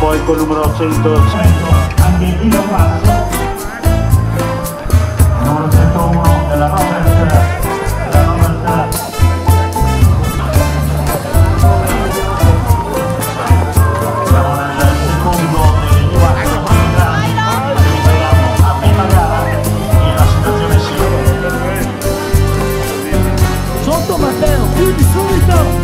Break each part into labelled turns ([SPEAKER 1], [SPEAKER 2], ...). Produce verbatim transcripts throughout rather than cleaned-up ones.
[SPEAKER 1] poi col numero cento,
[SPEAKER 2] anche il passo, numero centouno della Robert, della Robert. Siamo nel secondo dei quattro grandi, ci ritroviamo a prima gara e la situazione si
[SPEAKER 3] sotto Matteo, chiudi subito!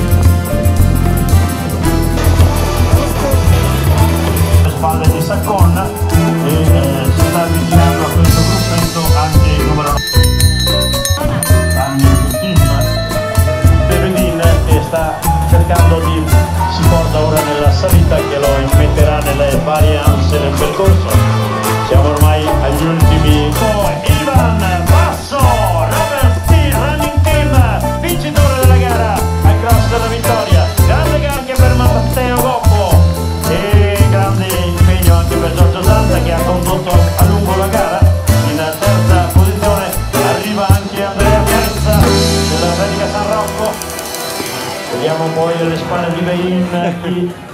[SPEAKER 2] spalle di Saccon e eh, si sta avvicinando a questo gruppetto anche il numero anche il team Bevedin che sta cercando di si porta ora nella salita che lo immetterà nelle varie anse del percorso. Siamo ormai agli ultimi oh, Ivan Basso Robert T Running Team vincitore della gara al cross della vittoria, grande gara anche per Matteo Goppo e grande impegno anche per Giorgio Santa che ha condotto a lungo la gara. In terza posizione arriva anche Andrea Piazza della Medica San Rocco. Vediamo poi alle spalle di Bein chi